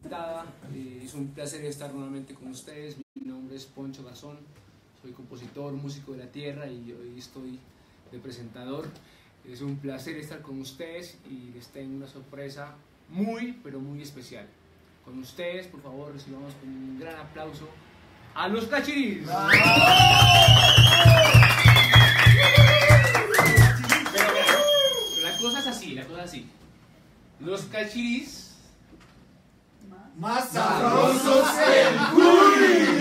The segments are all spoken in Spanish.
Es un placer estar nuevamente con ustedes. Mi nombre es Poncho Garzón, soy compositor, músico de la tierra y hoy estoy de presentador. Es un placer estar con ustedes y les tengo una sorpresa muy, pero muy especial. Con ustedes, por favor, recibamos con un gran aplauso a los Cachirís. Pero la cosa es así, Los Cachirís más sabrosos que el curry.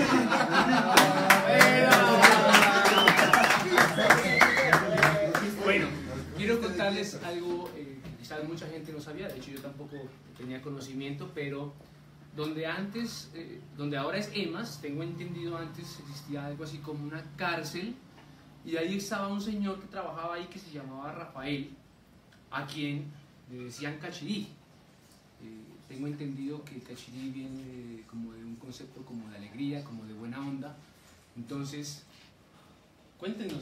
Bueno, quiero contarles algo que quizás mucha gente no sabía, de hecho yo tampoco tenía conocimiento, pero donde ahora es EMAS, tengo entendido antes existía algo así como una cárcel, y ahí estaba un señor que trabajaba ahí que se llamaba Rafael, a quien le decían Cachirí. Tengo entendido que Cachirí viene como de un concepto como de alegría, como de buena onda. Entonces, cuéntenos,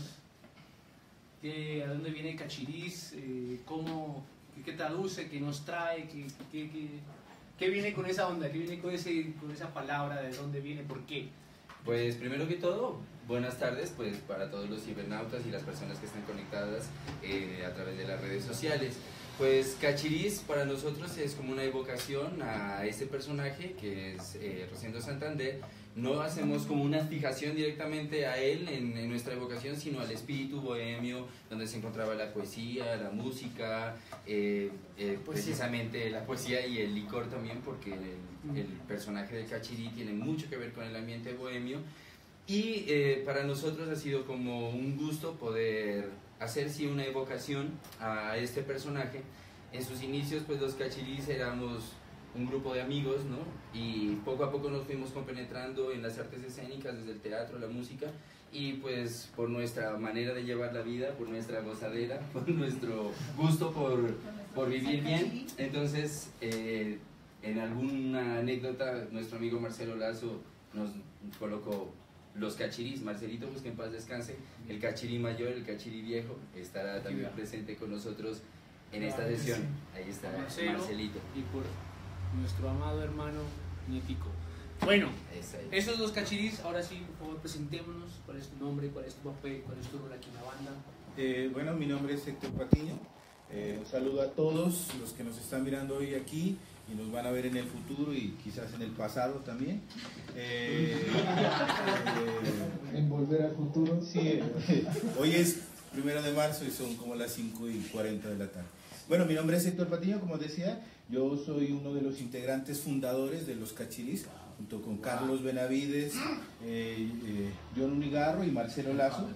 ¿a dónde viene Cachirís? ¿Qué traduce? ¿Qué nos trae? ¿Qué viene con esa onda? ¿Qué viene con esa palabra? ¿De dónde viene? ¿Por qué? Pues primero que todo, buenas tardes pues para todos los cibernautas y las personas que están conectadas a través de las redes sociales. Pues Cachirís para nosotros es como una evocación a ese personaje que es Rosendo Santander. No hacemos como una fijación directamente a él en nuestra evocación, sino al espíritu bohemio, donde se encontraba la poesía, la música, precisamente la poesía y el licor también, porque el personaje de Cachirí tiene mucho que ver con el ambiente bohemio. Y para nosotros ha sido como un gusto poder hacer sí una evocación a este personaje. En sus inicios pues los Cachirís éramos un grupo de amigos, ¿no? Y poco a poco nos fuimos compenetrando en las artes escénicas, desde el teatro, la música, y pues por nuestra manera de llevar la vida, por nuestra gozadera, por nuestro gusto por vivir bien. Entonces en alguna anécdota nuestro amigo Marcelo Lazo nos colocó los Cachirís. Marcelito, pues que en paz descanse, el Cachirí mayor, el Cachirí viejo, estará también presente con nosotros en esta sesión. Ahí está Marcelito. Y por nuestro amado hermano Nietico. Bueno, esos dos Cachirís, ahora sí, por favor, presentémonos. ¿Cuál es tu nombre? ¿Cuál es tu papel? ¿Cuál es tu rol aquí en la banda? Bueno, mi nombre es Héctor Patiño. Un saludo a todos los que nos están mirando hoy aquí y nos van a ver en el futuro y quizás en el pasado también. En volver al futuro. Sí, hoy es 1 de marzo y son como las 5:40 de la tarde. Bueno, mi nombre es Héctor Patiño, como decía, yo soy uno de los integrantes fundadores de los Cachirís, junto con Carlos Benavides, John Unigarro y Marcelo Lazo.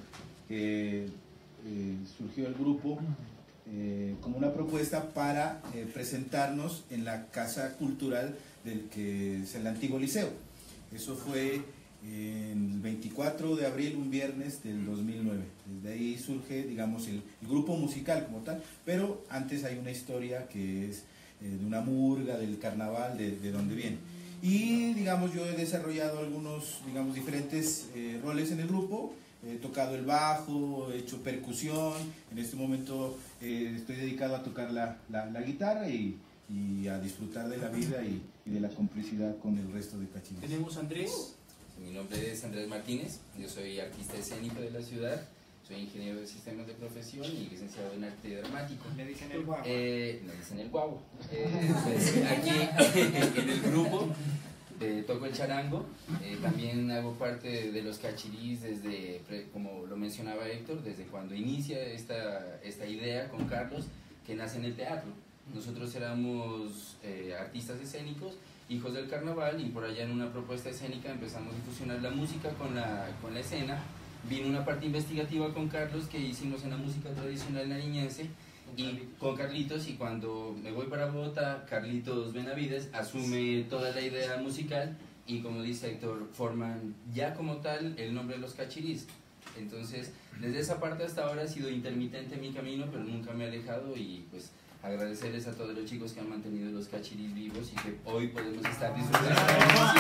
Surgió el grupo como una propuesta para presentarnos en la Casa Cultural del que es el antiguo liceo. Eso fue el 24 de abril, un viernes del 2009. Desde ahí surge, digamos, el grupo musical como tal, pero antes hay una historia que es de una murga, del carnaval, de donde viene. Y, digamos, yo he desarrollado algunos, digamos, diferentes roles en el grupo. He tocado el bajo, he hecho percusión, en este momento estoy dedicado a tocar la guitarra y a disfrutar de la vida y de la complicidad con el resto de Cachirís. Tenemos a Andrés. Mi nombre es Andrés Martínez, yo soy artista escénico de la ciudad, soy ingeniero de sistemas de profesión y licenciado en arte dramático. Me dicen el guapo. Me dicen el guau. Pues aquí en el grupo toco el charango, también hago parte de los Cachirís desde, como lo mencionaba Héctor, desde cuando inicia esta idea con Carlos, que nace en el teatro. Nosotros éramos artistas escénicos, hijos del carnaval, y por allá en una propuesta escénica empezamos a fusionar la música con la escena. Vino una parte investigativa con Carlos que hicimos en la música tradicional nariñense y con Carlitos, y cuando me voy para Bogotá, Carlitos Benavides asume toda la idea musical y, como dice Héctor, forman ya como tal el nombre de los Cachirís. Entonces, desde esa parte hasta ahora ha sido intermitente mi camino, pero nunca me he alejado, y pues agradecerles a todos los chicos que han mantenido los Cachirís vivos y que hoy podemos estar disfrutando de la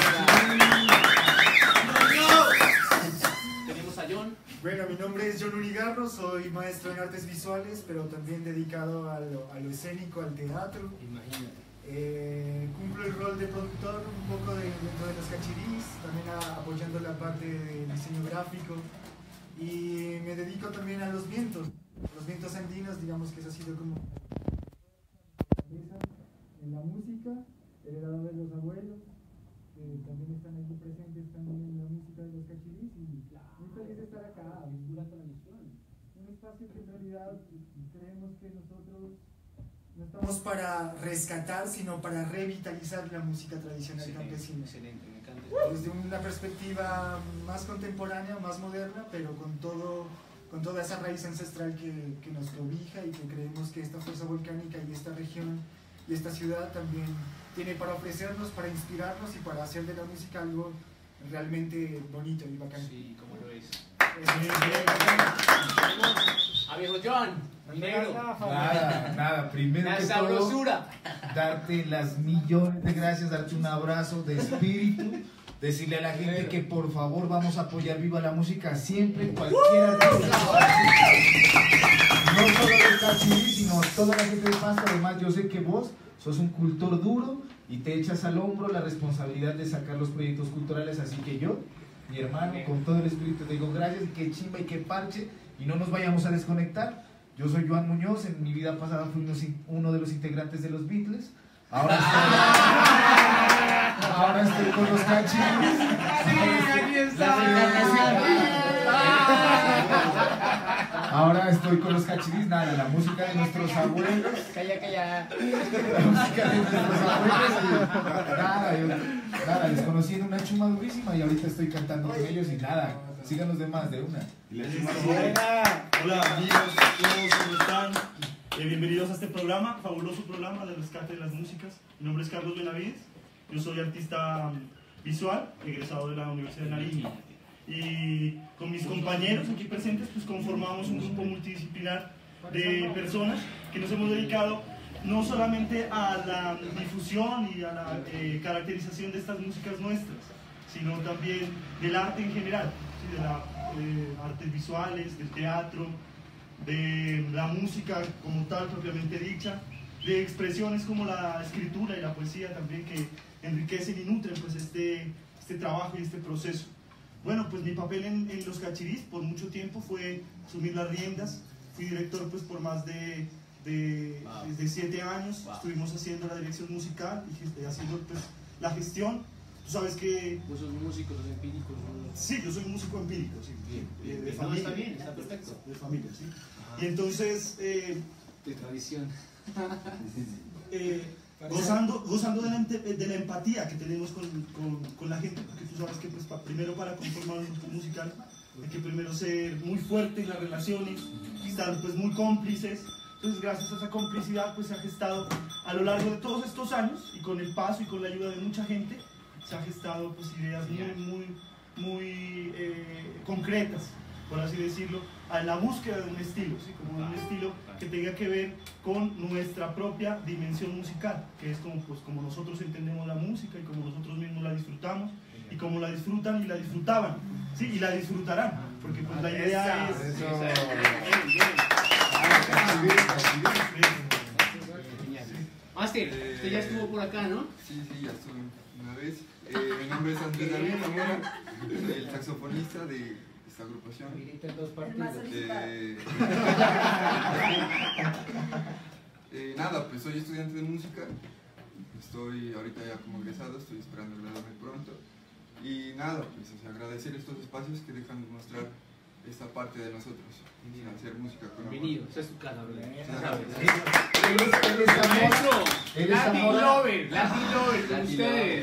música. Tenemos a John. Bueno, mi nombre es John Unigarro, soy maestro en artes visuales, pero también dedicado a lo escénico, al teatro. Imagínate. Cumplo el rol de productor un poco dentro de los Cachirís, también apoyando la parte de diseño gráfico, y me dedico también a los vientos andinos, digamos que eso ha sido como en la música, heredado de los abuelos, que también están aquí presentes también en la música de los Cachirís, y muy feliz de estar acá, durante la misión. Un espacio que en realidad creemos que nosotros no estamos para rescatar, sino para revitalizar la música tradicional campesina. Excelente, me encanta. Desde una perspectiva más contemporánea, más moderna, pero con toda esa raíz ancestral que nos cobija, y que creemos que esta fuerza volcánica y esta región y esta ciudad también tiene para ofrecernos, para inspirarnos y para hacer de la música algo realmente bonito y bacán. Sí, como lo es. A viejo John, negro. Nada, primero La que sabrosura. todo, darte las millones de gracias, darte un abrazo de espíritu, decirle a la gente que por favor vamos a apoyar Viva la Música siempre, cualquier artista. No solo de Cachirís, sino toda la gente de Pasto. Además, yo sé que vos sos un cultor duro y te echas al hombro la responsabilidad de sacar los proyectos culturales, así que yo, mi hermano, con todo el espíritu te digo gracias, y que chimba y que parche, y no nos vayamos a desconectar. Yo soy Joan Muñoz, en mi vida pasada fui uno de los integrantes de los Beatles, ahora estoy con los Cachirís. Ahora estoy con los Cachirís, nada, la música de nuestros abuelos. Calla. La música de nuestros abuelos. Nada, les conocí en una chuma durísima y ahorita estoy cantando con ellos y nada, sigan los demás de una. Hola amigos, todos, ¿cómo están? Bienvenidos a este programa, fabuloso programa de rescate de las músicas. Mi nombre es Carlos Benavides, yo soy artista visual, egresado de la Universidad de Nariño. Y con mis compañeros aquí presentes pues conformamos un grupo multidisciplinar de personas que nos hemos dedicado no solamente a la difusión y a la caracterización de estas músicas nuestras, sino también del arte en general, ¿sí? De las artes visuales, del teatro, de la música como tal propiamente dicha, de expresiones como la escritura y la poesía también, que enriquecen y nutren pues este trabajo y este proceso. Bueno, pues mi papel en los Cachirís por mucho tiempo fue asumir las riendas. Fui director pues por más de 7 años. Estuvimos haciendo la dirección musical y haciendo pues la gestión. Tú sabes que... Vos sos músico, sos empírico. Sí, yo soy músico empírico, sí. Bien. De No, familia. está bien, está perfecto. De familia, sí. Ajá. Y entonces... de tradición. Gozando de la empatía que tenemos con la gente, porque tú sabes que pues, primero para conformar un grupo musical hay que primero ser muy fuerte en las relaciones, estar pues muy cómplices. Entonces gracias a esa complicidad pues se ha gestado a lo largo de todos estos años, y con el paso y con la ayuda de mucha gente se ha gestado pues ideas muy concretas, por así decirlo, a la búsqueda de un estilo, ¿sí? Como un estilo que tenga que ver con nuestra propia dimensión musical, que es como nosotros entendemos la música y como nosotros mismos la disfrutamos, y como la disfrutan y la disfrutaban, ¿sí? Y la disfrutarán, porque pues la idea es... Máster, usted ya estuvo por acá, ¿no? Sí, ya estuve una vez. Mi nombre es Andrés David Zamora, soy el saxofonista de esta agrupación. Nada, pues soy estudiante de música, estoy ahorita ya como egresado, estoy esperando graduarme pronto. Y nada, pues agradecer estos espacios que dejan mostrar esta parte de nosotros, hacer música con Bienvenido, esa es tu casa, ¿verdad? Latin Lover, con ustedes.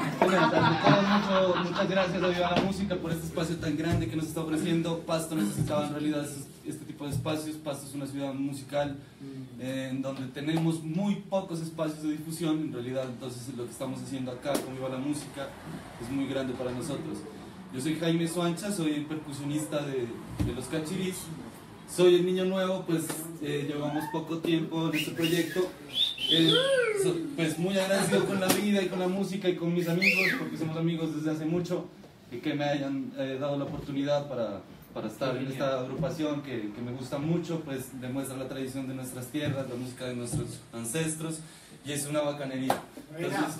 Muchas gracias a Viva la Música por este espacio tan grande que nos está ofreciendo. Pasto necesitaba en realidad este tipo de espacios. Pasto es una ciudad musical en donde tenemos muy pocos espacios de difusión. En realidad, entonces lo que estamos haciendo acá con Viva la Música es muy grande para nosotros. Yo soy Jaime Suancha, soy percusionista de los Cachirís. Soy el niño nuevo, pues llevamos poco tiempo en este proyecto. Pues muy agradecido con la vida y con la música y con mis amigos, porque somos amigos desde hace mucho, y que me hayan dado la oportunidad para estar en esta agrupación que me gusta mucho, pues demuestra la tradición de nuestras tierras, la música de nuestros ancestros. y es una bacanería. Entonces,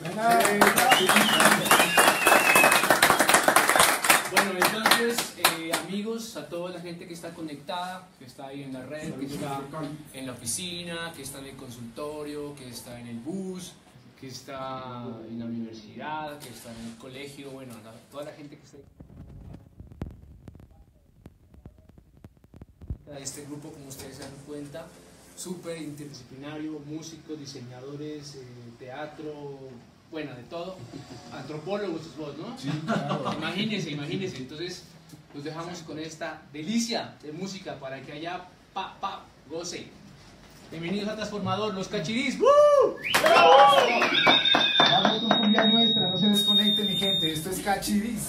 Bueno, entonces, amigos, a toda la gente que está conectada, que está ahí en la red, que está en la oficina, que está en el consultorio, que está en el bus, que está en la universidad, que está en el colegio, bueno, toda la gente que está ahí. Este grupo, como ustedes se dan cuenta, súper interdisciplinario, músicos, diseñadores, teatro, bueno, de todo, antropólogos vos, ¿no? Sí, claro. Imagínense, entonces los dejamos con esta delicia de música para que haya goce. Bienvenidos a Transformador, los Cachirís. ¡Woo! Vamos con cumbia nuestra, no se desconecte mi gente, esto es Cachirís.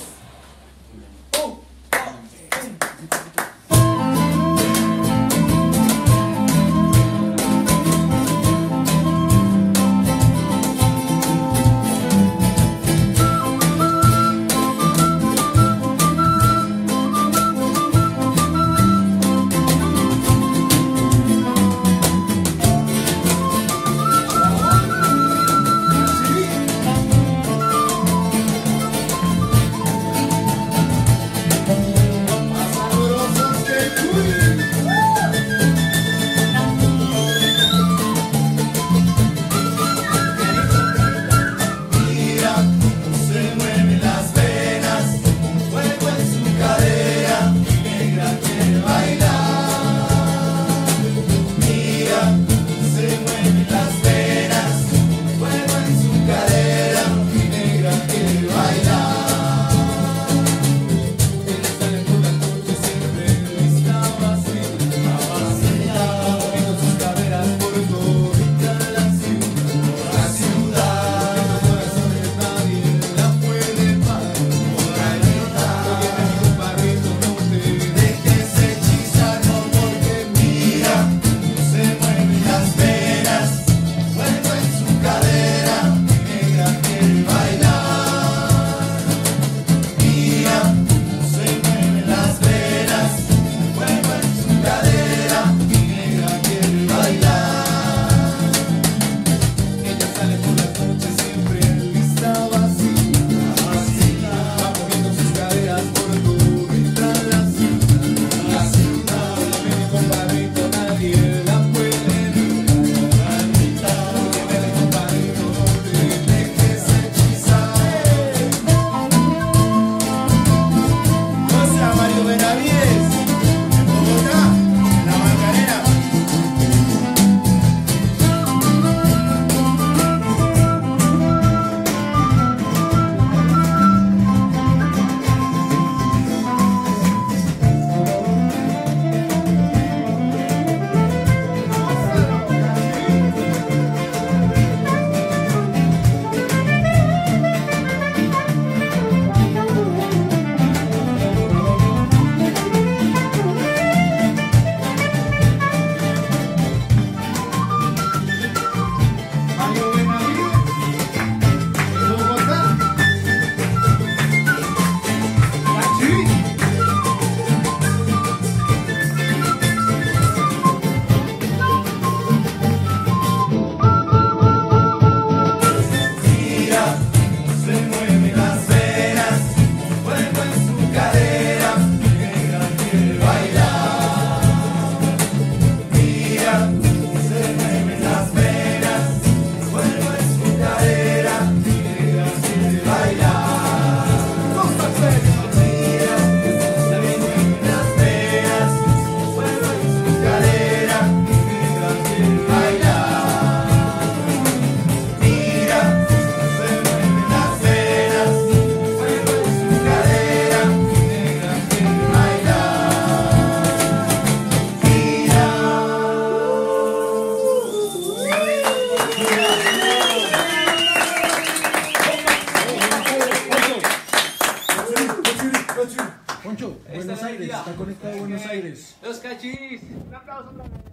Está conectado a Buenos Aires. Los Cachis. Un aplauso otra vez.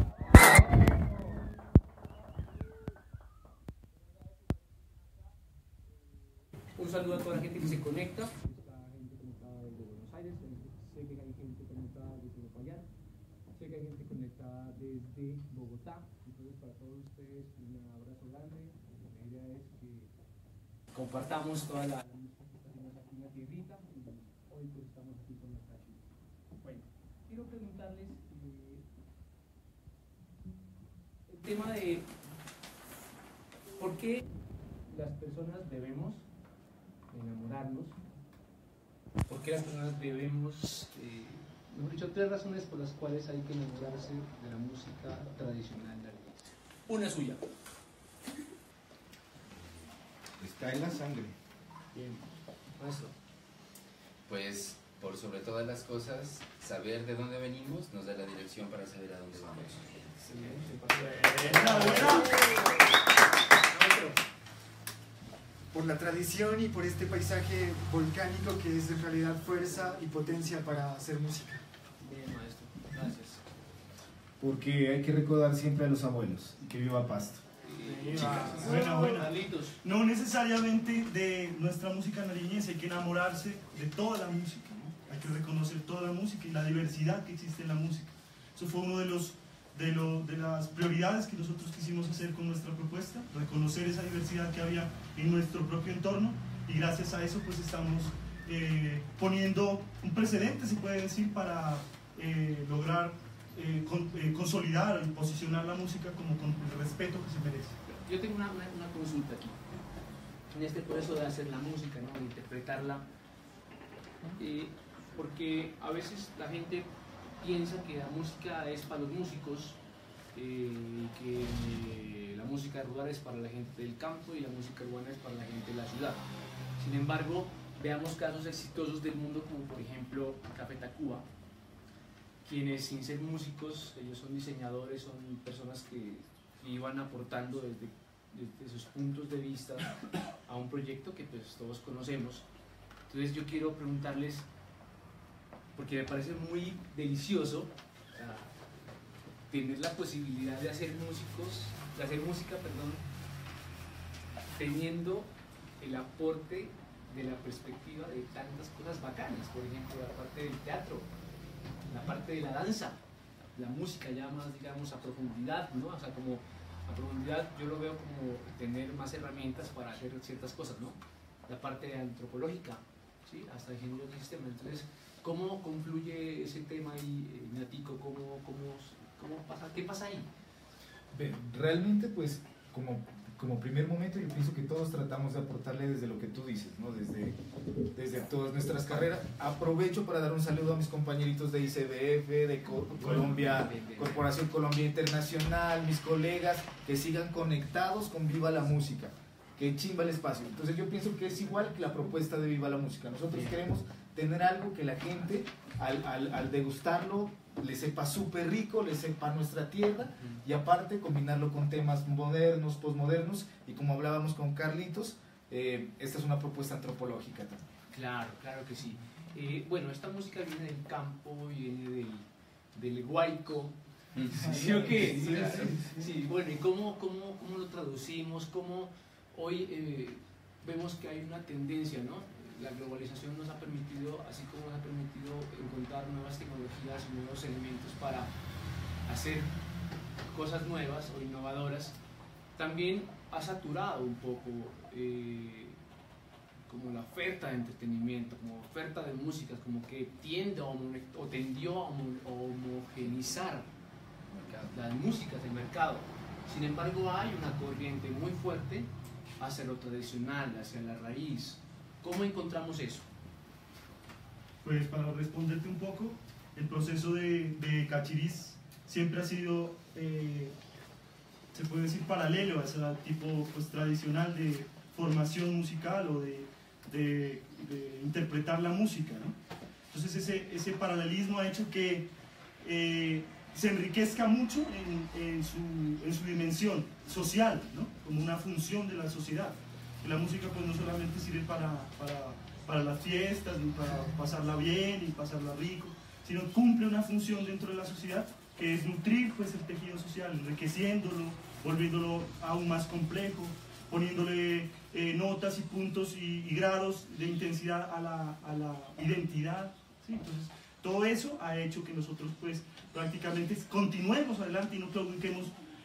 Un saludo a toda la gente que se conecta. Está gente conectada desde Buenos Aires. Sé que hay gente conectada desde Popayán. Sé que hay gente conectada desde Bogotá. Entonces, para todos ustedes, un abrazo grande. La idea es que compartamos toda la música que está haciendo aquí en la tierrita y hoy pues estamos aquí con los cachiris. Bueno, quiero preguntarles el tema de por qué las personas debemos enamorarnos, por qué las personas debemos, mejor dicho, 3 razones por las cuales hay que enamorarse de la música tradicional nariñense. Una suya. Está en la sangre. Bien, maestro. Pues por sobre todas las cosas, saber de dónde venimos nos da la dirección para saber a dónde vamos. Por la tradición y por este paisaje volcánico que es en realidad fuerza y potencia para hacer música. Bien, maestro. Gracias. Porque hay que recordar siempre a los abuelos. Y que viva Pasto. Buena. No necesariamente de nuestra música nariñense, hay que enamorarse de toda la música, ¿no? Hay que reconocer toda la música y la diversidad que existe en la música. Eso fue uno de las prioridades que nosotros quisimos hacer con nuestra propuesta, reconocer esa diversidad que había en nuestro propio entorno, y gracias a eso pues estamos poniendo un precedente, se puede decir, para lograr consolidar y posicionar la música como con el respeto que se merece. Yo tengo una consulta aquí. En este proceso de hacer la música, ¿no? De interpretarla, porque a veces la gente piensa que la música es para los músicos, que la música rural es para la gente del campo y la música urbana es para la gente de la ciudad. Sin embargo, veamos casos exitosos del mundo como por ejemplo Café Tacuba, quienes sin ser músicos, ellos son diseñadores, son personas que iban aportando desde sus puntos de vista a un proyecto que pues todos conocemos. Entonces yo quiero preguntarles, porque me parece muy delicioso tener la posibilidad de hacer música, teniendo el aporte de la perspectiva de tantas cosas bacanas, por ejemplo la parte del teatro, la parte de la danza, la música ya más, digamos, a profundidad, ¿no? O sea, como a profundidad yo lo veo como tener más herramientas para hacer ciertas cosas, ¿no? La parte antropológica, ¿sí? Hasta ingeniería del sistema. Entonces, ¿cómo confluye ese tema ahí, Natico? ¿Cómo pasa? ¿Qué pasa ahí? Realmente, pues, como primer momento, yo pienso que todos tratamos de aportarle desde lo que tú dices, ¿no? Desde todas nuestras carreras. Aprovecho para dar un saludo a mis compañeritos de ICBF, de Colombia, Corporación Colombia Internacional, mis colegas, que sigan conectados con Viva la Música, que chimba el espacio. Entonces yo pienso que es igual que la propuesta de Viva la Música. Nosotros queremos tener algo que la gente, al degustarlo, le sepa súper rico, le sepa nuestra tierra, y aparte combinarlo con temas modernos, posmodernos, y como hablábamos con Carlitos, esta es una propuesta antropológica también. Claro que sí. Bueno, esta música viene del campo, viene del huayco, ¿sí o qué? Sí, bueno, ¿y cómo lo traducimos? ¿Cómo hoy vemos que hay una tendencia, ¿no? La globalización nos ha permitido, así como nos ha permitido encontrar nuevas tecnologías y nuevos elementos para hacer cosas nuevas o innovadoras, también ha saturado un poco como la oferta de entretenimiento, como oferta de música, como que tiende o tendió a homogenizar las músicas del mercado. Sin embargo, hay una corriente muy fuerte hacia lo tradicional, hacia la raíz. ¿Cómo encontramos eso? Pues para responderte un poco, el proceso de Cachirís siempre ha sido, se puede decir, paralelo a ese tipo pues, tradicional de formación musical o de interpretar la música, ¿no? Entonces ese paralelismo ha hecho que se enriquezca mucho en su dimensión social, ¿no? Como una función de la sociedad. La música pues no solamente sirve para las fiestas, ni para pasarla bien, ni pasarla rico, sino cumple una función dentro de la sociedad que es nutrir pues el tejido social, enriqueciéndolo, volviéndolo aún más complejo, poniéndole notas y puntos y grados de intensidad a la identidad, ¿sí? Entonces todo eso ha hecho que nosotros pues prácticamente continuemos adelante y no claudiquemos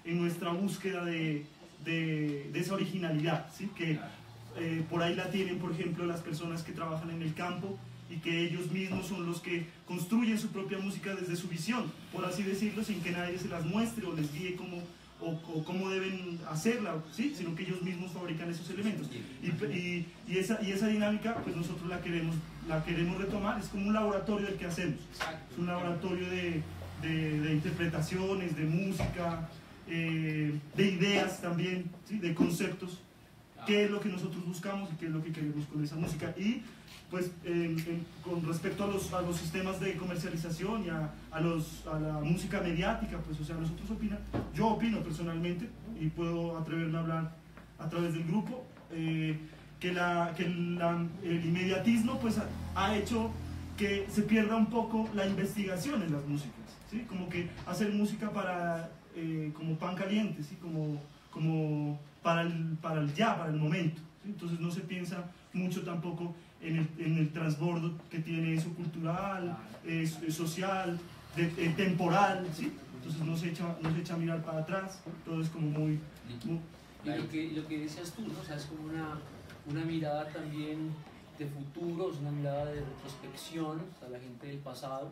en nuestra búsqueda de esa originalidad, ¿sí? Que por ahí la tienen, por ejemplo, las personas que trabajan en el campo y que ellos mismos son los que construyen su propia música desde su visión, por así decirlo, sin que nadie se las muestre o les guíe cómo deben hacerla, ¿sí? Sino que ellos mismos fabrican esos elementos. Y esa dinámica, pues nosotros la queremos retomar. Es como un laboratorio del que hacemos. Es un laboratorio de interpretaciones, de música, de ideas también, ¿sí? De conceptos. ¿Qué es lo que nosotros buscamos y qué es lo que queremos con esa música? Y pues con respecto a los sistemas de comercialización y a la música mediática, pues o sea, yo opino personalmente, y puedo atreverme a hablar a través del grupo, que el inmediatismo pues ha hecho que se pierda un poco la investigación en las músicas, ¿sí? Como que hacer música como pan caliente, ¿sí? Como para el momento, ¿sí? Entonces no se piensa mucho tampoco en el transbordo que tiene eso cultural, social, temporal, ¿sí? Entonces no se echa a mirar para atrás, todo es como muy... Y lo que decías tú, ¿no? O sea, es como una mirada también de futuro, es una mirada de retrospección a la gente del pasado,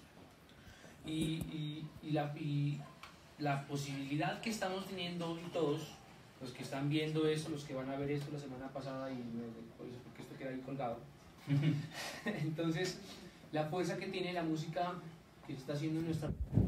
y la posibilidad que estamos teniendo hoy todos, los que están viendo esto, los que van a ver esto la semana pasada, porque esto queda ahí colgado. Entonces, la fuerza que tiene la música que está haciendo nuestra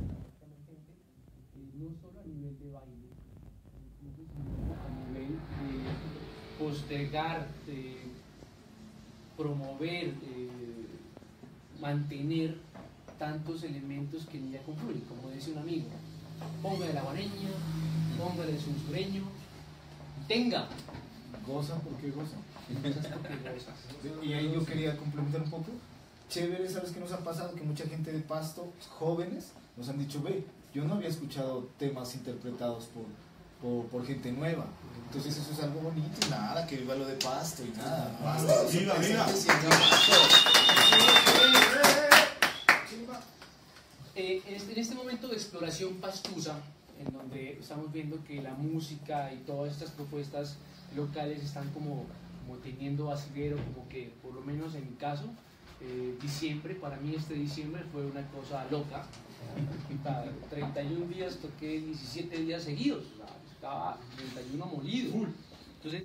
no solo a nivel de baile, sino a nivel de postergar, de promover, de mantener tantos elementos que en ella confluyen, como dice un amigo: póngale la guareña, póngale el sureño, tenga. Goza porque goza. Gozas. Y ahí yo quería complementar un poco. Chévere, ¿sabes qué nos ha pasado? Que mucha gente de Pasto, jóvenes, nos han dicho: ve, yo no había escuchado temas interpretados por gente nueva. Entonces eso es algo bonito. Y nada, que viva lo de Pasto y nada. Pasto, ¡Viva, viva! En este momento de exploración pastusa, en donde estamos viendo que la música y todas estas propuestas locales están como teniendo asidero, como que por lo menos en mi caso, diciembre, para mí este diciembre fue una cosa loca. 31 días toqué 17 días seguidos, o sea, estaba 31 molido. Entonces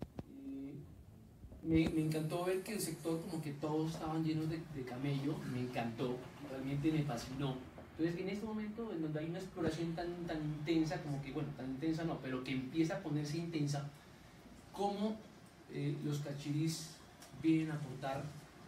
me encantó ver que el sector, como que todos estaban llenos de camello, me encantó, realmente me fascinó. Entonces, en este momento en donde hay una exploración tan intensa, como que, bueno, tan intensa no, pero que empieza a ponerse intensa, ¿cómo los cachirís vienen a aportar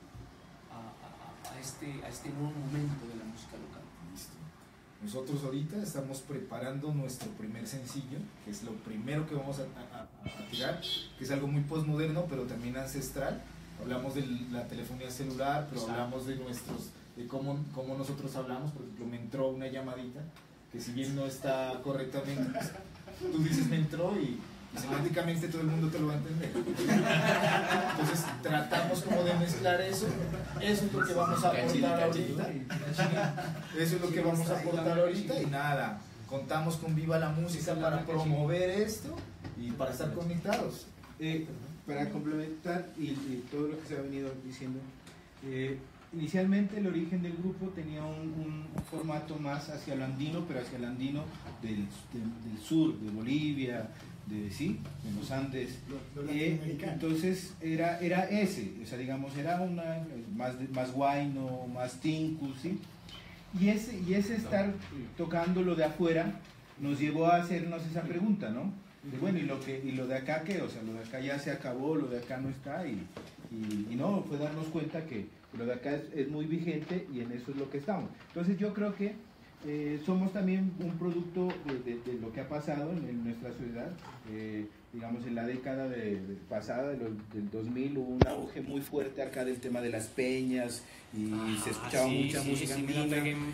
a este nuevo momento de la música local? Listo. Nosotros ahorita estamos preparando nuestro primer sencillo, que es lo primero que vamos a tirar, que es algo muy postmoderno, pero también ancestral. Hablamos de la telefonía celular, pero hablamos de cómo nosotros hablamos. Por ejemplo, me entró una llamadita, que si bien no está correctamente, pues, tú dices me entró y semánticamente todo el mundo te lo va a entender. Entonces tratamos como de mezclar eso. Eso es lo que vamos a aportar ahorita. Eso es lo que vamos a aportar ahorita y nada. Contamos con Viva la Música para promover esto y para estar conectados. Para complementar y todo lo que se ha venido diciendo, inicialmente el origen del grupo tenía un formato más hacia lo andino, pero hacia el andino del sur, de Bolivia, de los Andes. Entonces era ese, o sea, digamos, era una más guayno, más tinku, ¿sí? Y ese estar tocando lo de afuera nos llevó a hacernos esa pregunta, ¿no? De, bueno, ¿y lo de acá qué? O sea, lo de acá ya se acabó, lo de acá no está, y no, fue darnos cuenta que lo de acá es muy vigente y en eso es lo que estamos. Entonces yo creo que somos también un producto de lo que ha pasado en nuestra ciudad. Digamos, en la década pasada, del 2000, hubo un auge muy fuerte acá del tema de las peñas y se escuchaba mucha música andina.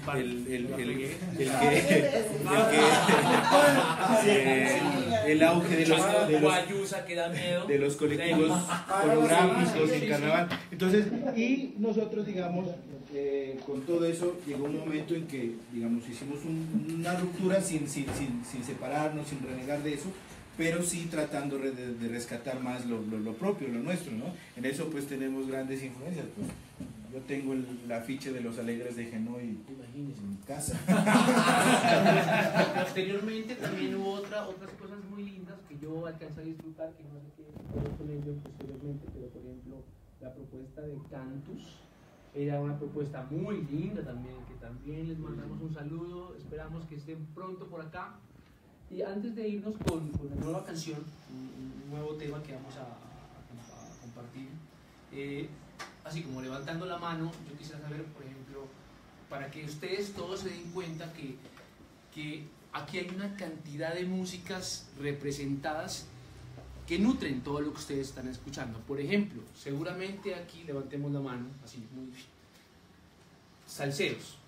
El auge de los colectivos coreográficos en carnaval. Entonces, y nosotros, digamos, con todo eso llegó un momento en que, digamos, hicimos una ruptura sin separarnos, sin renegar de eso, pero sí tratando de rescatar más lo propio, lo nuestro, ¿no? En eso pues tenemos grandes influencias, pues yo tengo el afiche de Los Alegres de Genoa y Imagínese. en mi casa. Posteriormente también hubo otras cosas muy lindas que yo alcancé a disfrutar, que no sé qué pasó con ellos posteriormente, pero por ejemplo la propuesta de Cantus era una propuesta muy linda también, que también les mandamos un saludo, esperamos que estén pronto por acá. Y antes de irnos con la nueva canción, un nuevo tema que vamos a compartir, así como levantando la mano, yo quisiera saber, por ejemplo, para que ustedes todos se den cuenta que aquí hay una cantidad de músicas representadas que nutren todo lo que ustedes están escuchando. Por ejemplo, seguramente aquí levantemos la mano, así, muy bien. Salseros.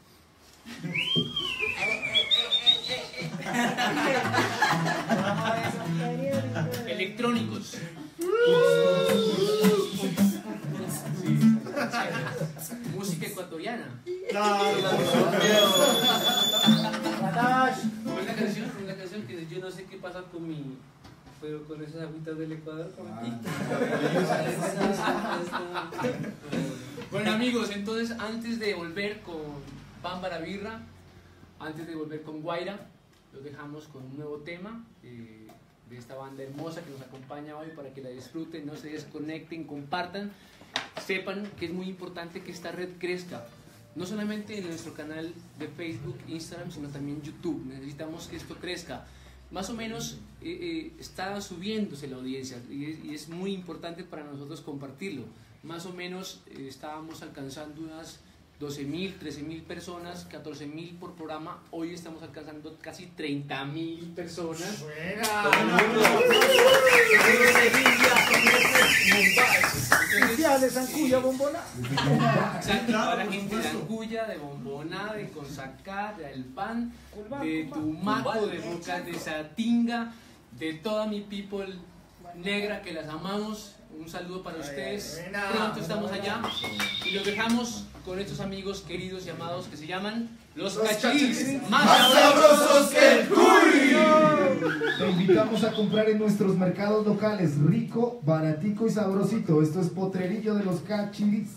Electrónicos. Música ecuatoriana. Una canción que yo no sé qué pasa con mi, pero con esas agüitas del Ecuador. Bueno amigos, entonces antes de volver con Bámbara Birra, antes de volver con Guaira, los dejamos con un nuevo tema de esta banda hermosa que nos acompaña hoy para que la disfruten, no se desconecten, compartan, sepan que es muy importante que esta red crezca, no solamente en nuestro canal de Facebook, Instagram, sino también YouTube. Necesitamos que esto crezca. Más o menos está subiéndose la audiencia y es muy importante para nosotros compartirlo. Más o menos estábamos alcanzando unas 12.000, 13.000 personas, 14.000 por programa. Hoy estamos alcanzando casi 30.000 personas. Especiales Ancuya, Bombona. Exacto, para la gente de Ancuya, de Bombona, de Consacá, de Alpan, de Tumaco, de Bocas de Satinga, de toda mi people negra que las amamos. Un saludo para ustedes. Pronto estamos allá y los dejamos con estos amigos queridos y amados que se llaman Los Cachirís, más sabrosos que el cuy. Te invitamos a comprar en nuestros mercados locales, rico, baratico y sabrosito. Esto es Potrerillo de Los Cachirís.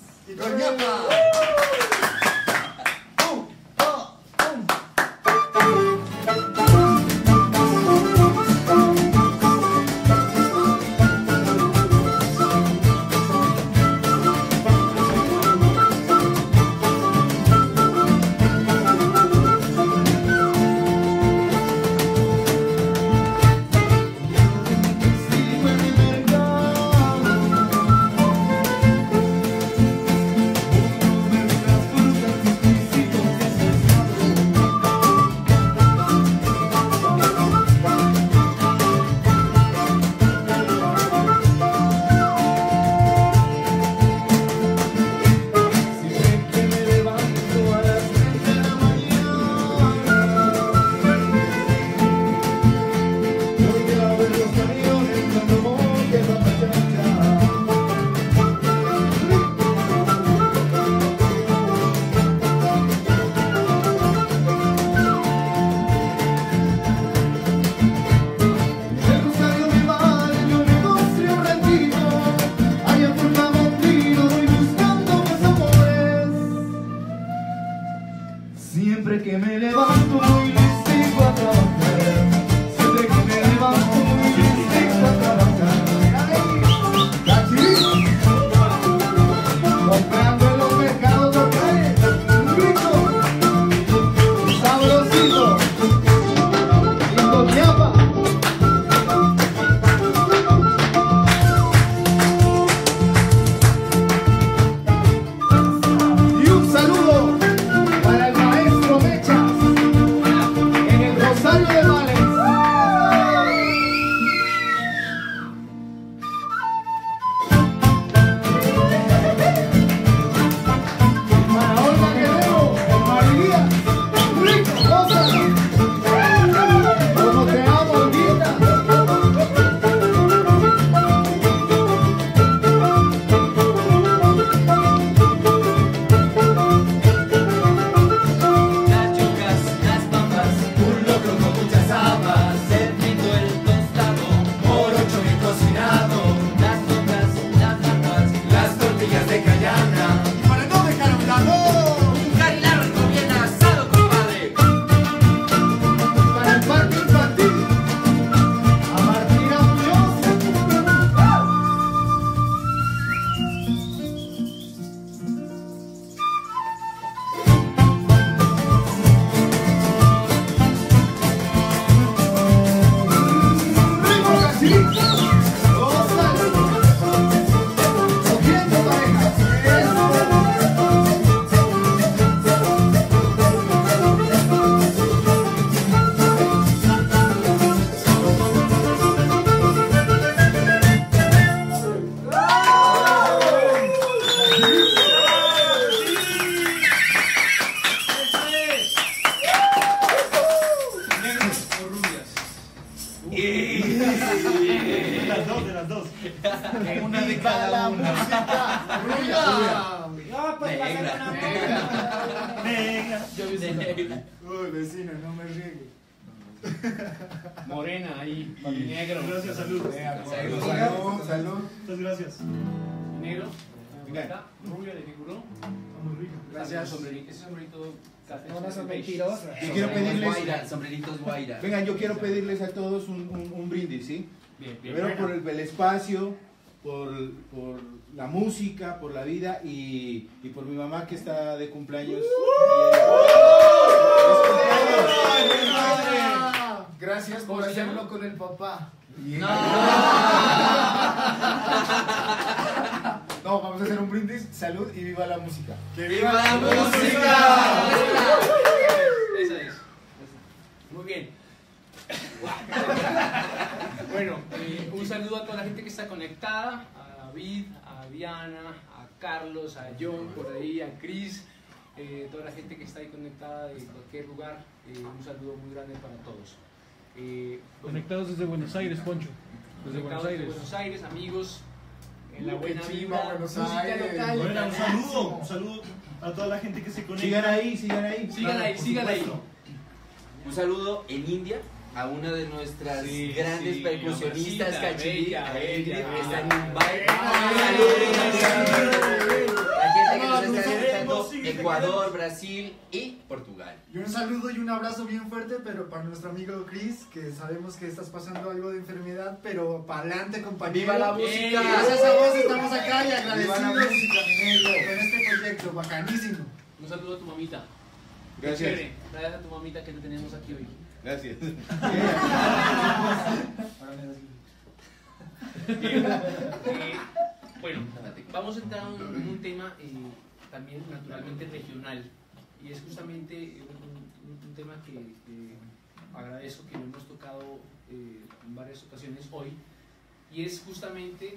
Fruta dos. Una de cada una. No, pues va a ser una Negra. Negra. Uy, vecino, no me riegue. Morena ahí, negro. Gracias, salud. Salud. Muchas gracias. Negro. Venga. Está rubia de figurón. Gracias. Ese sombrerito café. No son mentirosas. Yo quiero pedirles, Guaira, sombreritos Guaira. vengan, yo quiero pedirles a todos un brindis, ¿sí? Bien, bien. Primero por el espacio, por la música, por la vida y por mi mamá que está de cumpleaños. Gracias por hacerlo con el papá. No, vamos a hacer un brindis, salud y viva la música. ¡Que ¡Viva la música! Esa es. Muy bien. Bueno, un saludo a toda la gente que está conectada, a David, a Diana, a Carlos, a John, por ahí, a Chris, toda la gente que está ahí conectada de cualquier lugar, un saludo muy grande para todos. Conectados desde Buenos Aires, Poncho. Desde Conectados Buenos Aires. desde Buenos Aires, amigos, en la buena qué vida, chimba, Buenos música Aires. local. Bueno, un saludo a toda la gente que se conecta. Sigan ahí, sigan ahí. Sigan ahí, Por sigan ahí. supuesto. Un saludo en India a una de nuestras grandes sí, percusionistas mamacita, cachirí, bella, a Ingrid, bella, que está en bella. Mumbai. Saludos. La gente que nos está Vamos, escuchando, sí, Ecuador, Brasil y Portugal. Y un saludo y un abrazo bien fuerte, pero para nuestro amigo Chris, que sabemos que estás pasando algo de enfermedad, pero para adelante, compañero. ¡Viva la música! Gracias a vos estamos acá y ¡Viva la agradecidos música, mi negro! con este proyecto, bacanísimo. Un saludo a tu mamita. Gracias. Chévere. Gracias a tu mamita que te tenemos aquí hoy. Gracias. Bien. Bueno, vamos a entrar en un tema también naturalmente regional y es justamente un tema que agradezco que lo hemos tocado en varias ocasiones hoy y es justamente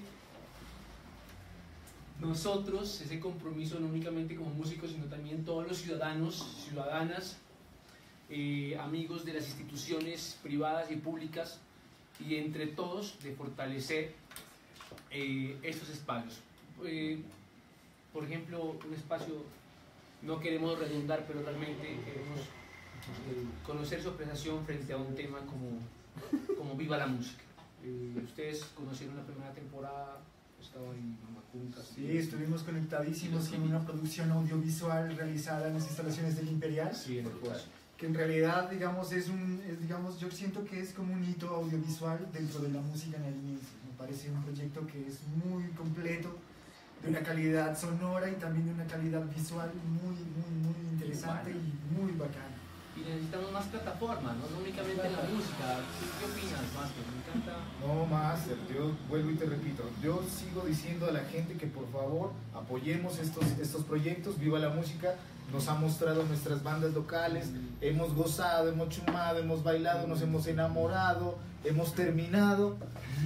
nosotros, ese compromiso no únicamente como músicos sino también todos los ciudadanos, ciudadanas, amigos de las instituciones privadas y públicas y entre todos de fortalecer estos espacios. Por ejemplo, un espacio, no queremos redundar, pero realmente queremos conocer su apreciación frente a un tema como Viva la Música. Ustedes conocieron la primera temporada, estaba en Mamacunca. Sí, estuvimos conectadísimos con una producción audiovisual realizada en las instalaciones del Imperial. Sí, en el Pozo. Que en realidad, digamos, digamos, yo siento que es como un hito audiovisual dentro de la música nariñense. Me parece un proyecto que es muy completo, de una calidad sonora y también de una calidad visual muy interesante y muy bacana. Y necesitamos más plataformas, no únicamente la música. ¿Qué opinas, Master? Me encanta. No, Master, yo vuelvo y te repito, yo sigo diciendo a la gente que por favor apoyemos estos proyectos, viva la música, nos ha mostrado nuestras bandas locales, hemos gozado, hemos chumado, hemos bailado, nos hemos enamorado, hemos terminado,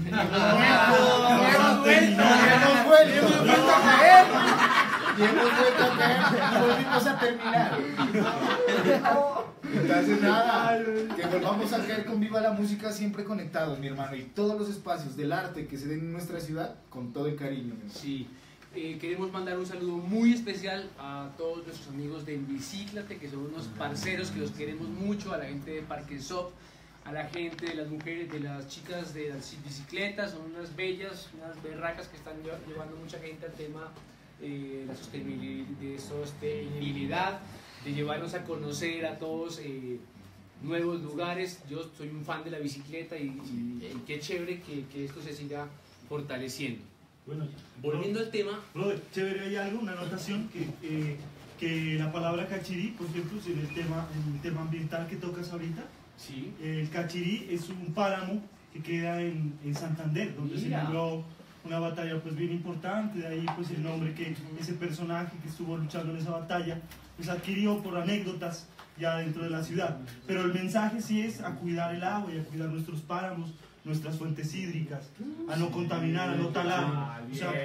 hemos vuelto a caer, y volvimos a terminar. Entonces nada, que volvamos a caer con Viva la Música siempre conectados, mi hermano, y todos los espacios del arte que se den en nuestra ciudad, con todo el cariño. Sí, queremos mandar un saludo muy especial a todos nuestros amigos de Bicíclate, que son unos parceros que los queremos mucho, a la gente de Parque Shop, a la gente de las mujeres, de las chicas de las bicicletas, son unas bellas, unas berracas que están llevando mucha gente al tema de la sostenibilidad, de llevarnos a conocer a todos nuevos lugares. Yo soy un fan de la bicicleta y qué chévere que esto se siga fortaleciendo. Bueno, volviendo al tema. Brother, chévere, hay algo, una anotación que la palabra cachirí, por ejemplo, en el tema ambiental que tocas ahorita, sí. El cachirí es un páramo que queda en Santander, donde se libró una batalla pues bien importante, de ahí pues el nombre que ese personaje que estuvo luchando en esa batalla pues adquirió por anécdotas ya dentro de la ciudad, pero el mensaje sí es a cuidar el agua y a cuidar nuestros páramos, nuestras fuentes hídricas, a no contaminar, a no talar. O sea,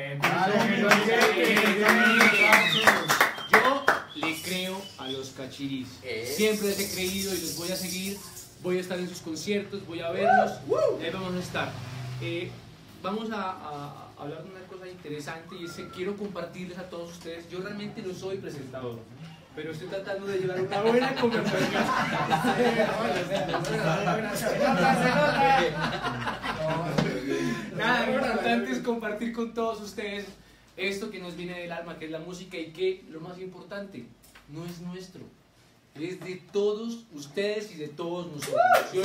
yo le creo a los cachirís, siempre les he creído y los voy a seguir, voy a estar en sus conciertos, voy a verlos, ahí vamos a estar. vamos a hablar de una cosa interesante y es que quiero compartirles a todos ustedes. Yo realmente no soy presentador, pero estoy tratando de llevar una buena conversación. Nada, lo importante es compartir con todos ustedes esto que nos viene del alma, que es la música, y que lo más importante, no es nuestro, es de todos ustedes y de todos nosotros.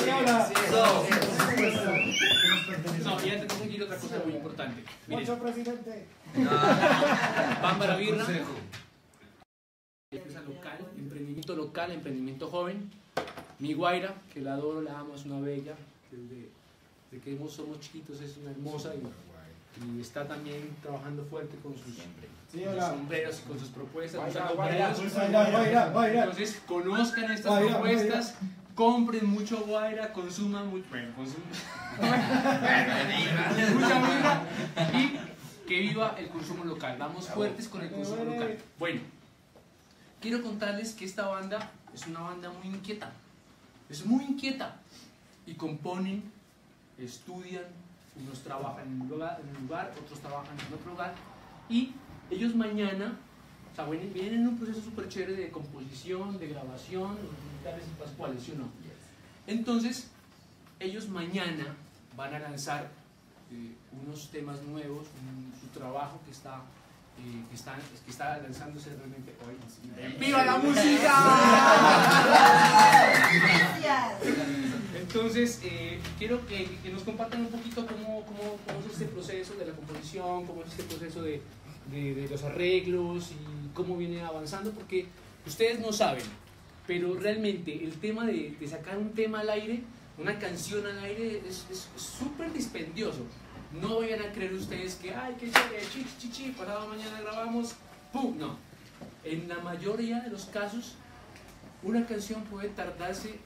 No, ya tenemos que ir a otra cosa muy importante. Mucho presidente. Bámbara Birra. Empresa local, emprendimiento local, emprendimiento joven. Mi Guaira, que la adoro, la amo, es una bella. Desde que somos chiquitos es una hermosa y está también trabajando fuerte con sus sombreros y con sus propuestas. Entonces, conozcan estas propuestas, compren mucho Guaira, consuman mucho, mucha birra y que viva el consumo local. Vamos fuertes con el consumo local. Bueno, quiero contarles que esta banda es una banda muy inquieta. Es muy inquieta. Y componen, estudian, unos trabajan en un lugar, otros trabajan en otro lugar. Y ellos mañana, o sea, vienen en un proceso súper chévere de composición, de grabación, los militares y pascuales, ¿sí o no? Entonces, ellos mañana van a lanzar unos temas nuevos, su trabajo que está lanzándose realmente hoy. ¡Viva la música! Entonces, quiero que nos compartan un poquito cómo es este proceso de la composición, cómo es este proceso de los arreglos y cómo viene avanzando, porque ustedes no saben, pero realmente el tema de sacar un tema al aire, una canción al aire, es súper dispendioso. No vayan a creer ustedes que, ay, qué chévere, chichi, pasado mañana grabamos, ¡pum! No. En la mayoría de los casos, una canción puede tardarse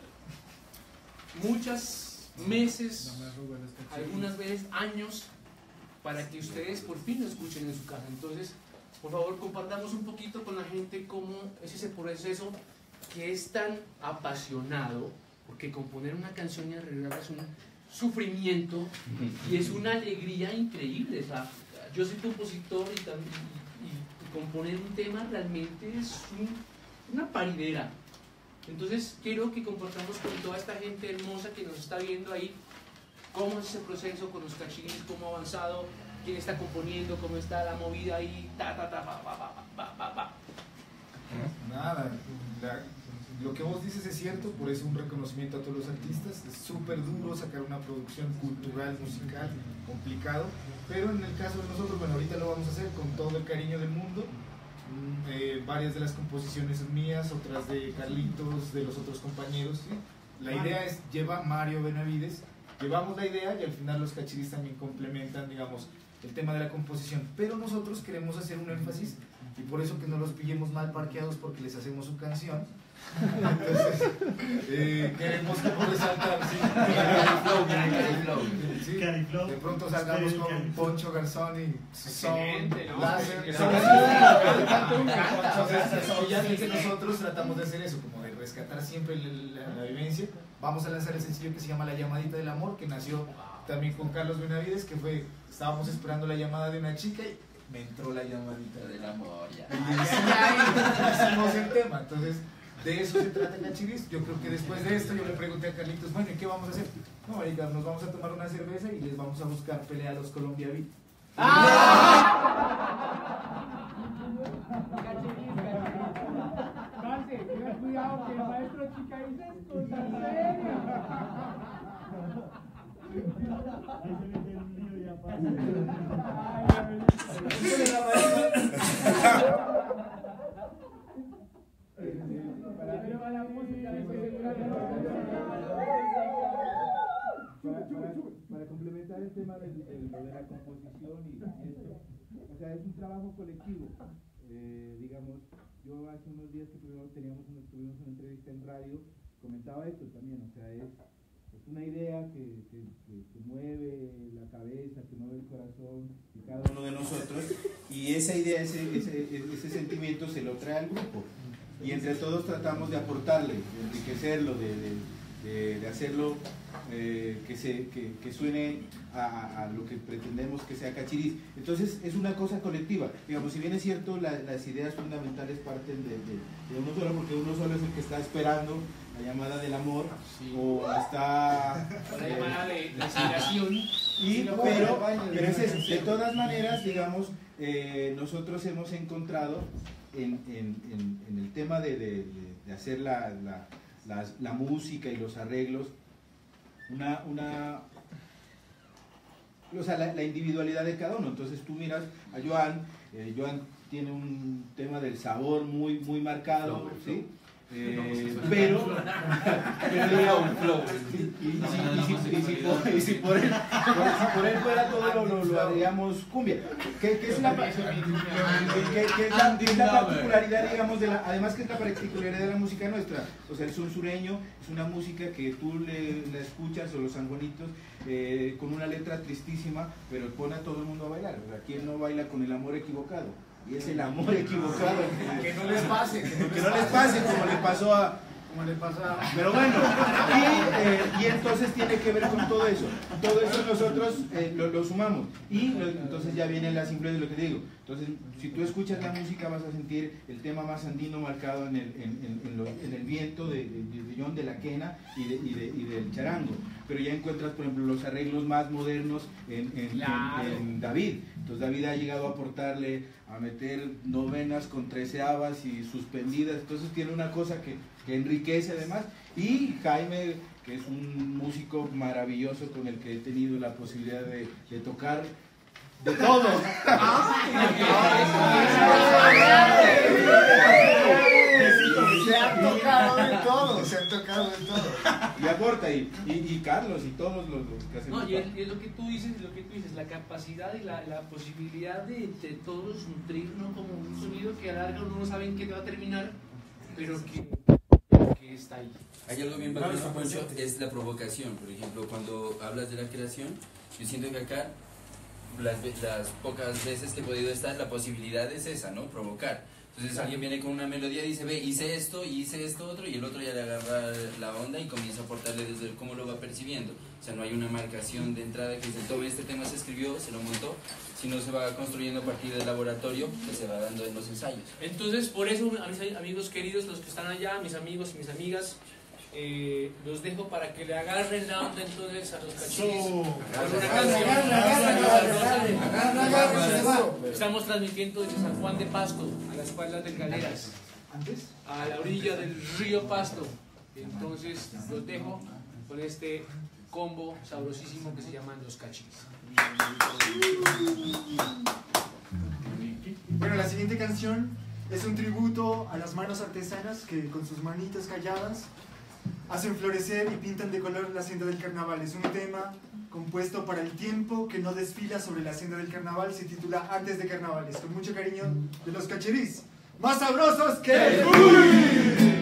muchos meses, algunas veces años, para que ustedes por fin lo escuchen en su casa. Entonces, por favor, compartamos un poquito con la gente cómo es ese proceso que es tan apasionado, porque componer una canción y arreglarla es un sufrimiento y es una alegría increíble. O sea, yo soy compositor y componer un tema realmente es una paridera. Entonces quiero que compartamos con toda esta gente hermosa que nos está viendo ahí cómo es ese proceso con los cachiris, cómo ha avanzado, quién está componiendo, cómo está la movida ahí, Nada, lo que vos dices es cierto, por eso un reconocimiento a todos los artistas. Es súper duro sacar una producción cultural, musical, complicado, pero en el caso de nosotros, bueno, ahorita lo vamos a hacer con todo el cariño del mundo. Varias de las composiciones son mías, otras de Carlitos, de los otros compañeros, ¿sí? La idea es, lleva Mario Benavides, llevamos la idea y al final los cachiris también complementan, digamos, el tema de la composición, pero nosotros queremos hacer un énfasis y por eso que no los pillemos mal parqueados porque les hacemos su canción. Entonces, queremos como resaltar, ¿sí? De pronto salgamos con Poncho Garzón y Son Láser. Entonces, nosotros tratamos de hacer eso, como de rescatar siempre la vivencia. Vamos a lanzar el sencillo que se llama La Llamadita del Amor, que nació también con Carlos Benavides, que fue, estábamos esperando la llamada de una chica y me entró la llamadita del amor. Y hicimos el tema. Entonces, de eso se trata Cachiris. Yo creo que después de esto yo le pregunté a Carlitos, bueno, ¿y qué vamos a hacer? No, marica, nos vamos a tomar una cerveza y les vamos a buscar pelea a los Colombia Beat. Parce, tenga cuidado que el maestro Chica dice cosas serias. Ahí se mete un lío ya, parce. Para complementar el tema de la composición y esto, o sea, es un trabajo colectivo. Digamos, yo hace unos días que tuvimos una entrevista en radio, comentaba esto también, o sea, es una idea que mueve la cabeza, que mueve el corazón de cada uno de nosotros, y esa idea, ese sentimiento se lo trae al grupo, y entre todos tratamos de aportarle, de enriquecerlo, de hacerlo que suene a lo que pretendemos que sea Cachiriz. Entonces es una cosa colectiva. Digamos, si bien es cierto, las ideas fundamentales parten de uno solo, porque uno solo es el que está esperando la llamada del amor, sí, o está la llamada de la inspiración, pero de todas maneras, digamos, nosotros hemos encontrado en el tema de hacer la música y los arreglos la individualidad de cada uno. Entonces tú miras a Joan, Joan tiene un tema del sabor muy marcado, ¿sí? Pero si por él fuera todo lo haríamos cumbia, que es la particularidad, digamos, además que es la particularidad de la música nuestra. O sea, el son sureño es una música que tú la escuchas, o los sanjuanitos, con una letra tristísima, pero pone a todo el mundo a bailar. O sea, ¿quién no baila con el amor equivocado? Y es el amor equivocado. Que no les pase, que no les pase como le pasó a... Pero bueno, y entonces tiene que ver con todo eso. Todo eso nosotros lo sumamos. Y entonces ya viene la simpleza de lo que te digo. Entonces, si tú escuchas la música, vas a sentir el tema más andino marcado en el viento de John, de la quena y del charango. Pero ya encuentras, por ejemplo, los arreglos más modernos en David. Entonces David ha llegado a aportarle, a meter novenas con treceavas y suspendidas. Entonces tiene una cosa que enriquece además. Y Jaime, que es un músico maravilloso con el que he tenido la posibilidad de tocar de todo. Se han tocado de todo, Y aporta, y Carlos, y todos los que hacen. No, y es lo que tú dices, la capacidad y la posibilidad de todos nutrirnos como un sonido que a la larga uno no sabe en qué te va a terminar, pero que está ahí. Hay algo bien valioso, Poncho, es la provocación. Por ejemplo, cuando hablas de la creación, yo siento que acá las pocas veces que he podido estar, la posibilidad es esa, ¿no? Provocar. Entonces alguien viene con una melodía y dice, ve, hice esto y hice esto otro, y el otro ya le agarra la onda y comienza a aportarle desde cómo lo va percibiendo. O sea, no hay una marcación de entrada que dice, todo este tema se escribió, se lo montó, sino se va construyendo a partir del laboratorio que se va dando en los ensayos. Entonces, por eso, a mis amigos queridos, los que están allá, mis amigos y mis amigas, los dejo para que le agarren la onda entonces a los Cachiriz con una canción. Estamos transmitiendo desde San Juan de Pasto, a las espaldas del Galeras, a la orilla del río Pasto. Entonces los dejo con este combo sabrosísimo que se llaman los Cachiriz. Bueno, la siguiente canción es un tributo a las manos artesanas que con sus manitas calladas hacen florecer y pintan de color la senda del carnaval. Es un tema compuesto para el tiempo que no desfila sobre la senda del carnaval. Se titula Artes de Carnavales. Con mucho cariño de los Cachiriz, más sabrosos que el Uy.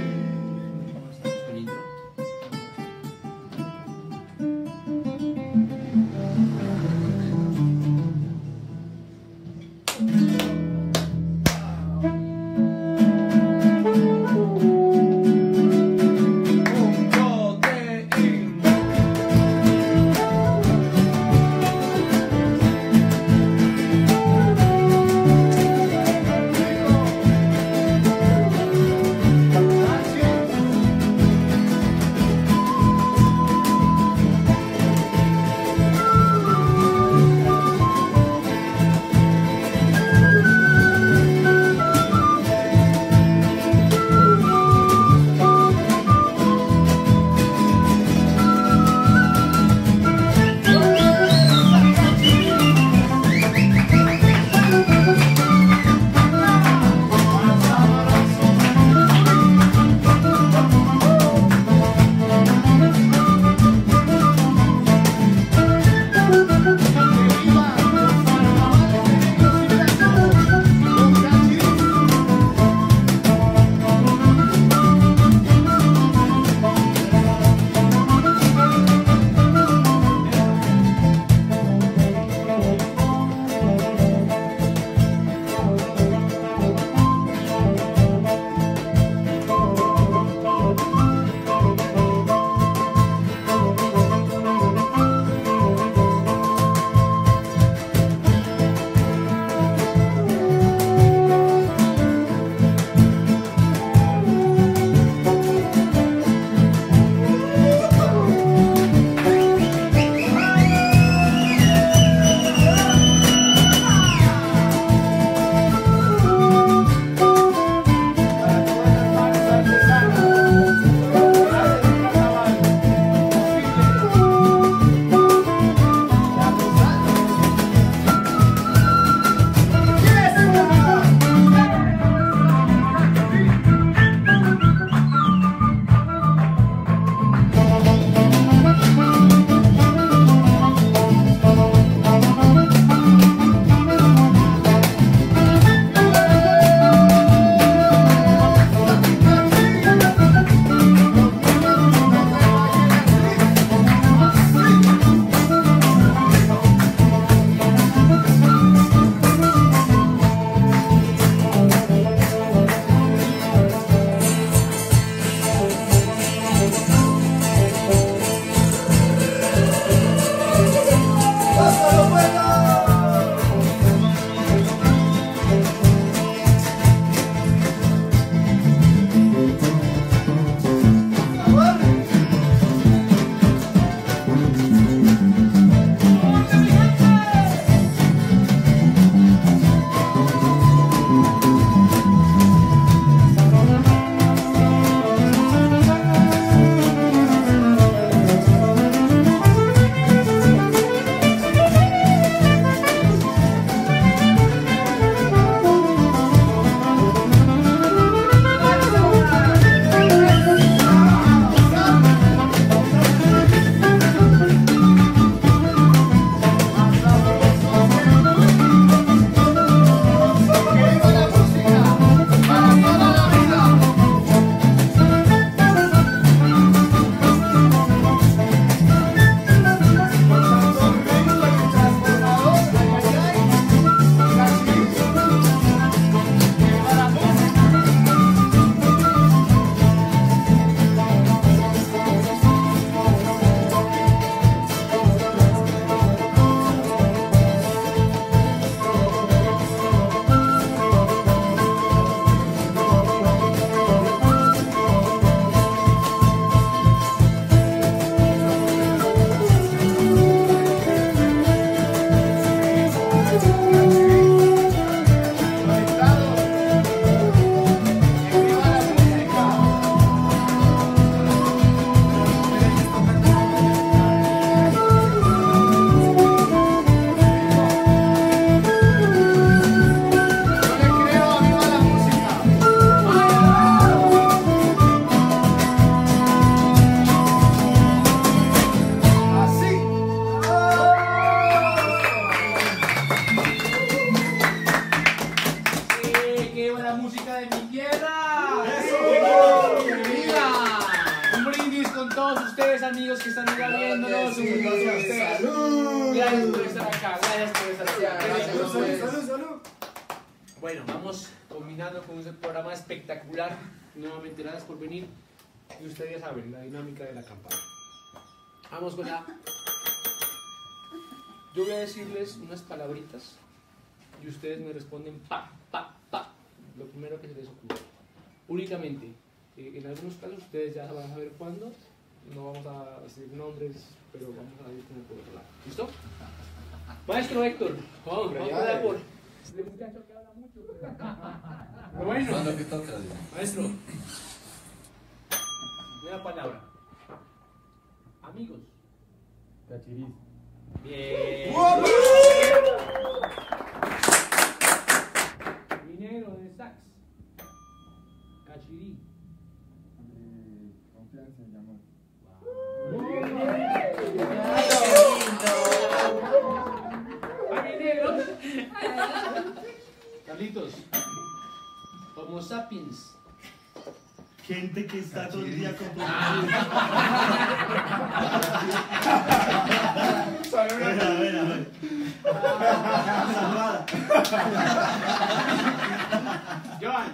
música de mi tierra. ¡Eso! ¡Viva! Un brindis con todos ustedes, amigos que están acá viéndonos. Un brindis con ustedes. ¡Salud! Gracias por estar acá. Gracias por estar acá. ¡Salud! Bueno, vamos combinando con un programa espectacular. Nuevamente, gracias por venir. Y ustedes ya saben la dinámica de la campana. Vamos con la... Yo voy a decirles unas palabritas y ustedes me responden pa, pa, pa. Lo primero que se les ocurra. Únicamente. En algunos casos ustedes ya van a saber cuándo. No vamos a decir nombres, pero vamos a ir como por otro lado. ¿Listo? Maestro Héctor, vamos a hablar por... Este muchacho que habla mucho. Pero bueno, Cuando que toca, maestro. Primera palabra. Amigos. Cachiris. Bien. Minero de sax. Cachirí. Confianza y amor. Minero. Carlitos. Homo sapiens. Gente que está todo el día con Joan.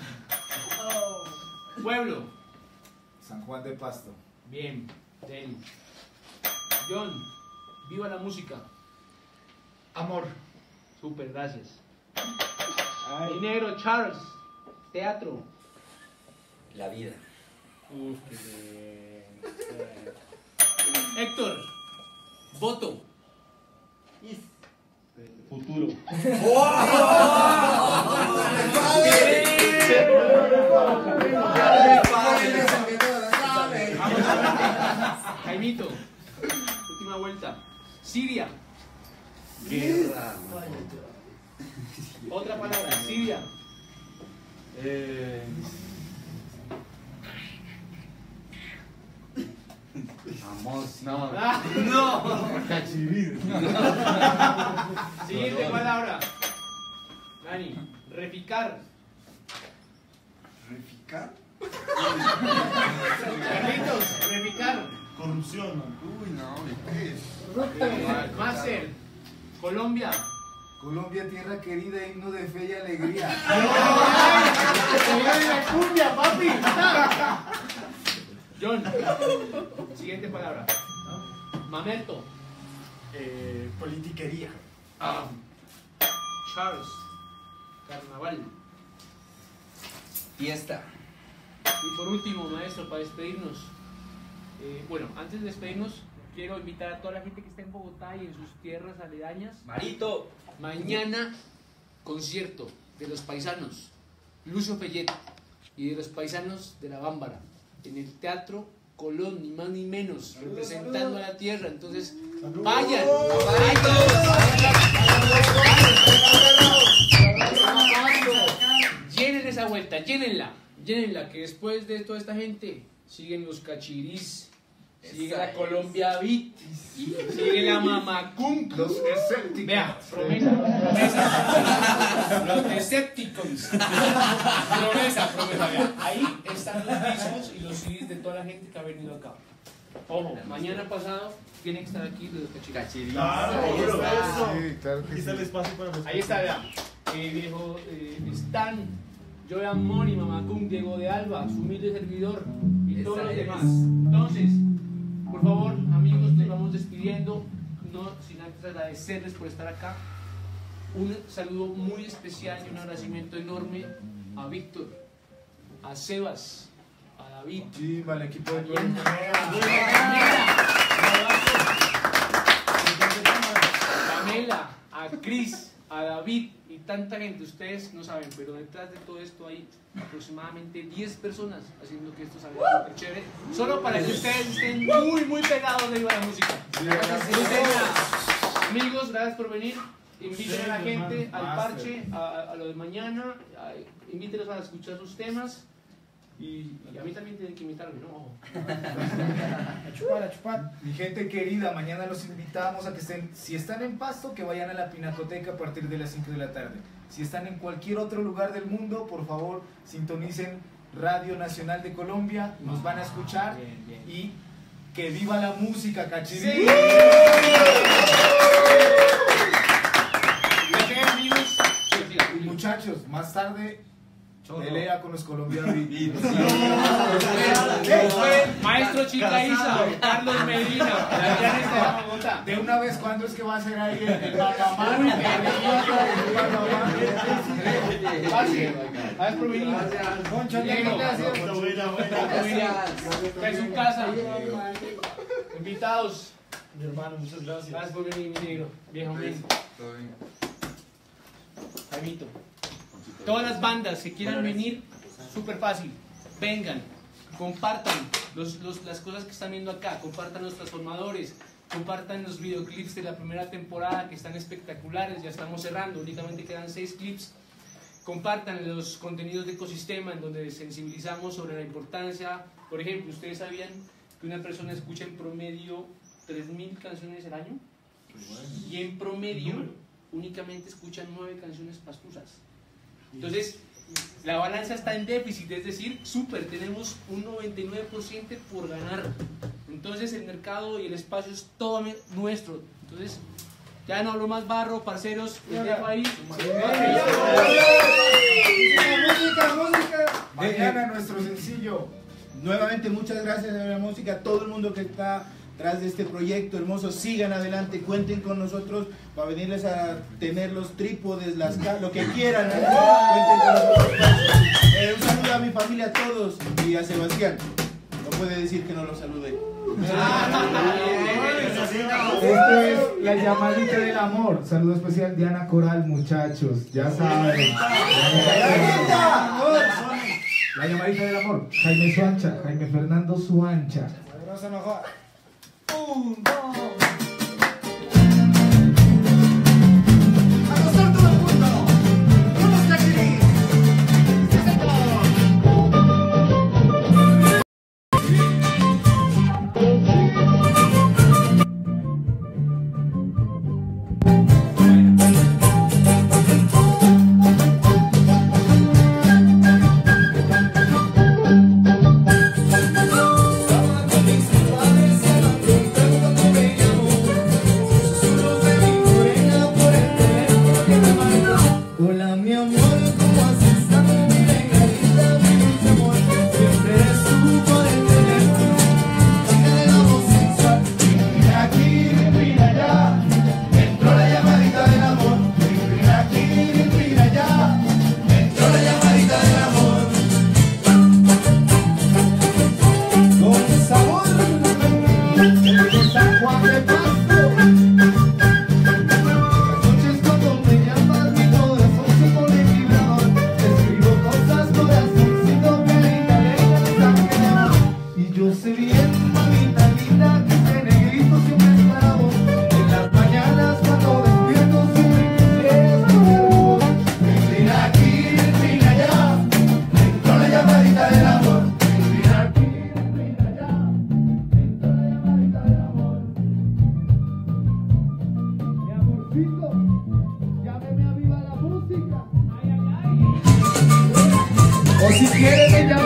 Pueblo. San Juan de Pasto. Bien. Del. John. Viva la música. Amor. Super, gracias. Minero Charles. Teatro. La vida. Uf, qué bien. Héctor. Voto. futuro. Jaimito. Última vuelta. Siria. Guerra. Otra palabra. Siria. Vamos. No. No. Cachivir. Siguiente palabra. Dani. Reficar. ¿Reficar? Carlitos. Reficar. Corrupción. Uy, no, ¿qué es? Máster. Colombia. Colombia, tierra querida, himno de fe y alegría. ¡La cumbia, papi! John. Siguiente palabra. Mamerto. Politiquería. Charles. Carnaval. Fiesta. Y por último, maestro, para despedirnos. Bueno, antes de despedirnos, quiero invitar a toda la gente que está en Bogotá y en sus tierras aledañas. Marito. Mañana, concierto de los paisanos Lucio Pellet y de los paisanos de La Bámbara en el Teatro Colón, ni más ni menos, representando a la tierra. Entonces, vayan, llenen esa vuelta, llénenla, que después de toda esta gente siguen los cachirís, sigue la Colombia Beat, sigue la Mamacunk, Los escépticos. vea, promesa, los Decepticons, promesa, vea, ahí están los discos y los CDs de toda la gente que ha venido acá. Ojo, mañana pasado tienen que estar aquí los cachirís. Claro, Ahí seguro, está. eso. Sí, claro que Aquí está sí. el espacio para los. Ahí está, vea. Viejo, están Joan Moni, Mamacum, Diego de Alba, su humilde servidor y todos los demás. Entonces, por favor, amigos, nos vamos despidiendo, no sin antes agradecerles por estar acá. Un saludo muy especial y un agradecimiento enorme a Víctor, a Sebas, a David, Sí, al equipo de Pamela, a Cris, a David y tanta gente. Ustedes no saben, pero detrás de todo esto hay aproximadamente 10 personas haciendo que esto salga súper chévere, solo para que ustedes estén muy pegados de Viva la Música. Entonces, amigos, gracias por venir. Inviten a la gente al parche, a lo de mañana, invítenlos a escuchar sus temas Y a mí también tienen que invitarme, ¿no? A chupar, a chupar. Mi gente querida, mañana los invitamos a que estén, si están en Pasto, que vayan a la Pinacoteca a partir de las 5 de la tarde. Si están en cualquier otro lugar del mundo, por favor, sintonicen Radio Nacional de Colombia, nos van a escuchar y que viva la música, Cachirí. Sí. Y muchachos, más tarde pelea con los colombianos. Maestro Chicaiza, Carlos Medina, de una vez, ¿cuándo es que va a ser ahí el Bagamán? Gracias por venir. Concha, gracias. Está en su casa. Invitados. Mi hermano, muchas gracias. Gracias por venir, mi negro. Viejo mío. Todo bien. Jaimito. Todas las bandas que quieran venir, súper fácil. Vengan, compartan las cosas que están viendo acá, compartan los transformadores, compartan los videoclips de la primera temporada que están espectaculares, ya estamos cerrando, únicamente quedan 6 clips. Compartan los contenidos de Ecosistema en donde sensibilizamos sobre la importancia. Por ejemplo, ¿ustedes sabían que una persona escucha en promedio 3.000 canciones al año? Y en promedio únicamente escuchan 9 canciones pastusas. Entonces, la balanza está en déficit, es decir, tenemos un 99% por ganar. Entonces, el mercado y el espacio es todo nuestro. Entonces, ya no hablo más barro, parceros, les dejo ahí. Música. Mañana nuestro sencillo. Nuevamente muchas gracias a la música, a todo el mundo que está tras de este proyecto hermoso. Sigan adelante, cuenten con nosotros para venirles a tener los trípodes, lo que quieran, cuenten con nosotros. Un saludo a mi familia, a todos, y a Sebastián, no puede decir que no lo saludé. Esto es La Llamadita del Amor. Saludo especial Diana Coral, muchachos, ya saben. La Llamadita del Amor. Jaime Suancha, Jaime Fernando Suancha. O si quieres,